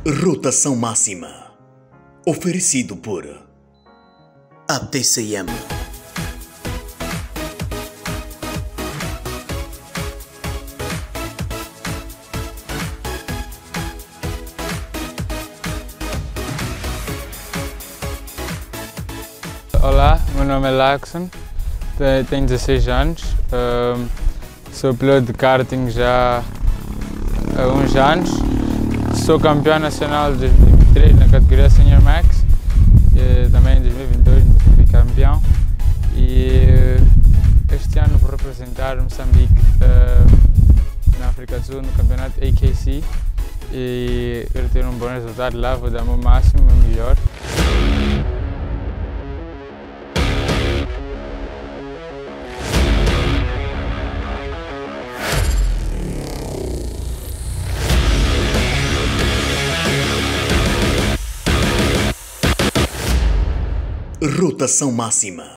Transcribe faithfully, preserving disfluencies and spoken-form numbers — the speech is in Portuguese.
Rotação máxima. Oferecido por A T C M. Olá, meu nome é Laxon, tenho dezesseis anos, sou piloto de karting já há uns anos, sou campeão nacional de dois mil e vinte e três na categoria Senior Max, também em dois mil e vinte e dois fui campeão e este ano vou representar Moçambique na África do Sul no campeonato A K C e quero ter um bom resultado lá, vou dar o meu máximo, o meu melhor. Rotação máxima.